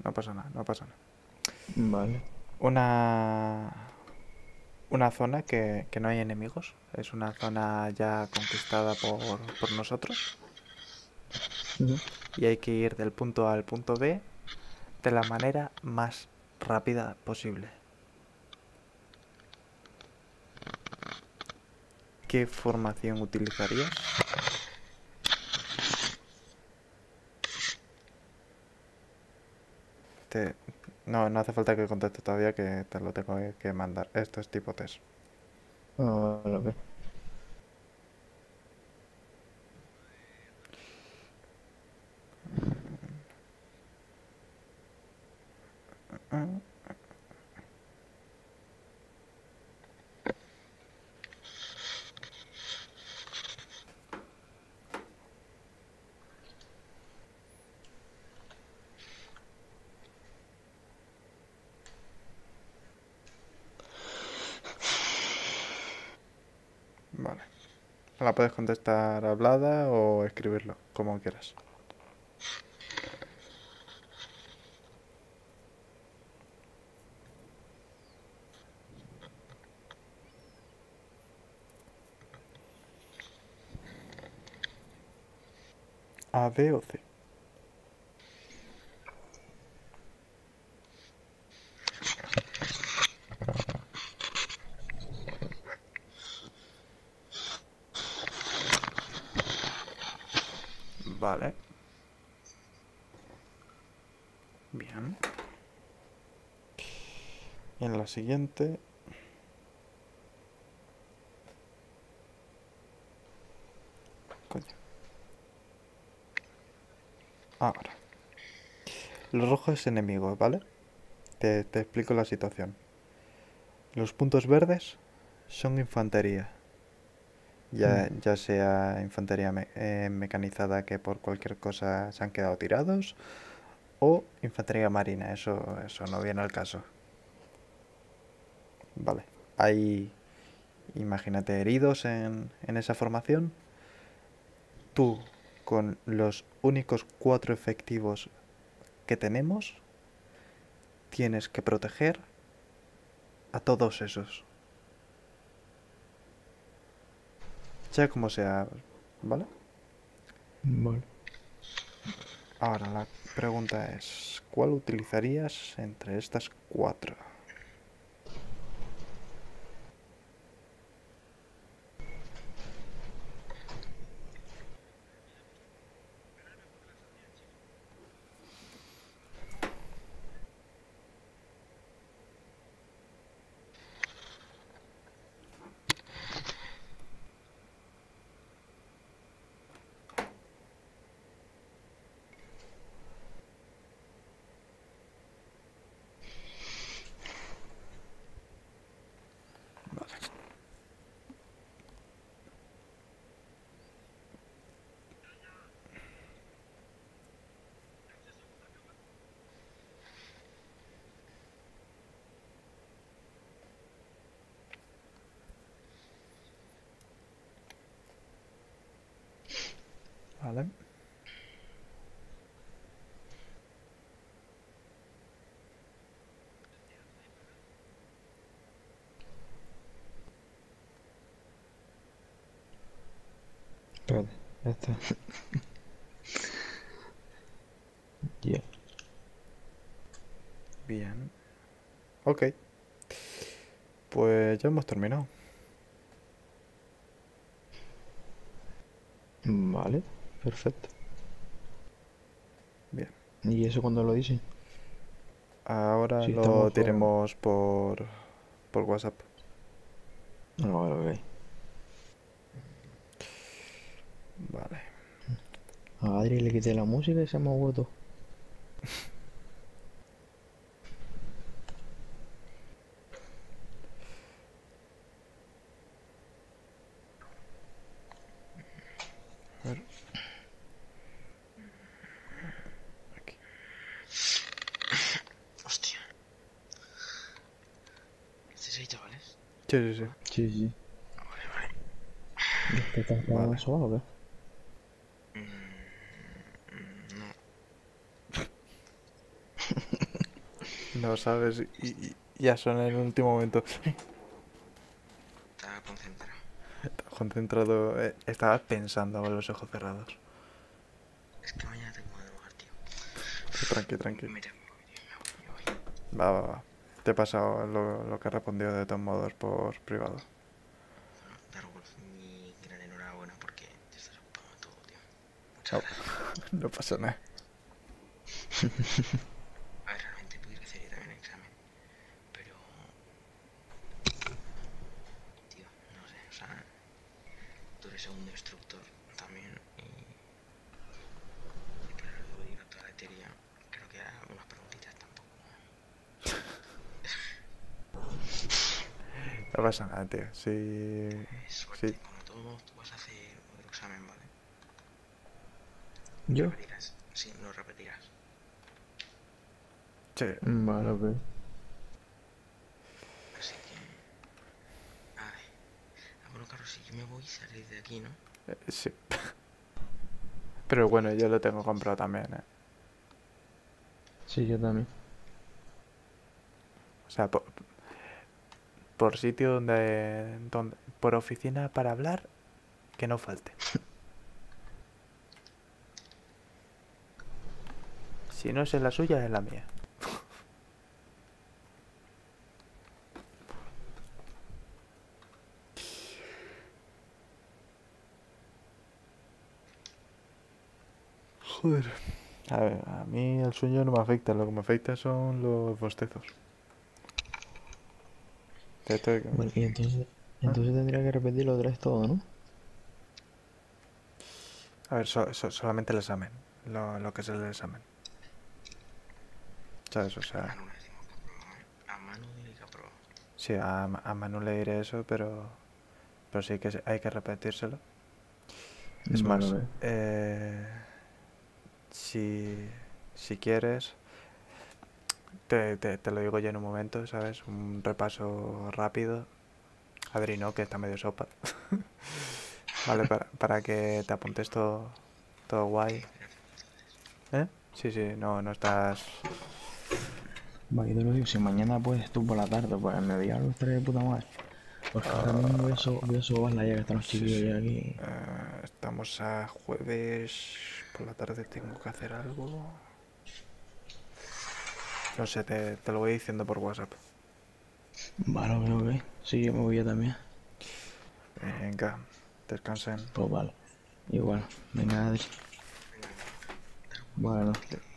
no pasa nada, no pasa nada. Vale. Una, una zona que no hay enemigos. Es una zona ya conquistada por nosotros. Ujú. Y hay que ir del punto A al punto B de la manera más rápida posible. ¿Qué formación utilizarías? Te- No, no hace falta que conteste todavía que te lo tengo que mandar. Esto es tipo test. Ah, vale, ok. Vale. La puedes contestar hablada o escribirlo, como quieras. A, B o C. Vale. Bien. Y en la siguiente... Coño. Ahora. Lo rojo es enemigo, ¿vale? Te explico la situación. Los puntos verdes son infantería. Mm. Ya sea infantería mecanizada que por cualquier cosa se han quedado tirados. O infantería marina. Eso no viene al caso. Vale. Hay, imagínate, heridos en esa formación. Tú, con los únicos 4 efectivos que tenemos, tienes que proteger a todos esos. Sea como sea, ¿vale? Vale. Ahora la pregunta es, ¿cuál utilizarías entre estas 4? Vale. Vale. Espérate, ya está. Ya. Bien. Ok. Pues ya hemos terminado. Vale, perfecto. Bien. ¿Y eso cuando lo dice? Ahora Si lo estamos fuera. diremos por WhatsApp. Ah, vale, ok. Vale. A Adri le quité la música y se me agotó. A ver. Aquí. Hostia. ¿Estáis ahí, chavales? Sí, sí, sí. Sí, sí. Vale, vale. ¿Este está en Vale. el sofá o qué? No. No sabes y ya son en el último momento. Estaba concentrado. Estaba concentrado, estabas pensando con los ojos cerrados. Es que mañana tengo que madrugar, tío. Tranqui, tranqui. Mira, me voy, tío, me voy. Va, va, va. Te he pasado lo que he respondido de todos modos por privado. Bueno, Darwolf, mi gran enhorabuena porque te estás ocupando de todo, tío. Muchas No, gracias. no pasa nada. A ver, realmente pudiera hacer yo también el examen. Pero, tío, no sé, o sea, tú eres segundo instructor también y claro, luego digo toda la teoría. Creo que era unas preguntitas tampoco. No pasa nada, tío. Sí. Suerte, Sí. como todo, tú vas a hacer otro examen, ¿vale? ¿Yo? Repetirás. Sí, lo repetirás. Sí. Vale, ok. Así que, a ver. Ah, bueno, claro, si yo me voy, salir de aquí, ¿no? Sí. Pero bueno, yo lo tengo comprado también, ¿eh? Sí, yo también. O sea, por sitio donde... Por oficina para hablar, que no falte. Si no es en la suya, es en la mía. Joder. A ver, a mí el sueño no me afecta, lo que me afecta son los bostezos. Bueno, y entonces, ¿Ah? entonces tendría que repetirlo otra vez todo, ¿no? A ver, solamente el examen, lo que es el examen. ¿Sabes? O A sea, Manu le decimos que aprobado, ¿eh? A Manu dile que aprobado. sí, a Manu le diré eso, pero sí que hay que repetírselo. Es Vale, más, ok. si quieres, te lo digo yo en un momento, ¿sabes? Un repaso rápido. Adri no, que está medio sopa. Vale, para que te apuntes todo guay. Perfecto, entonces. ¿Eh? Sí, sí, no estás... Vale, yo te lo digo, si mañana puedes tú por la tarde, pues al mediodía lo estaré de puta madre. Porque ahora mismo voy a sobarla ya que están los Sí, chiquillos sí. ya aquí. Estamos a jueves. Por la tarde tengo que hacer algo. No sé, te lo voy diciendo por WhatsApp. Vale, ok, ok. Sí, yo me voy ya también. Venga, descansen. Pues vale. Igual. Venga, Adri. Venga, Darwolf. Bueno.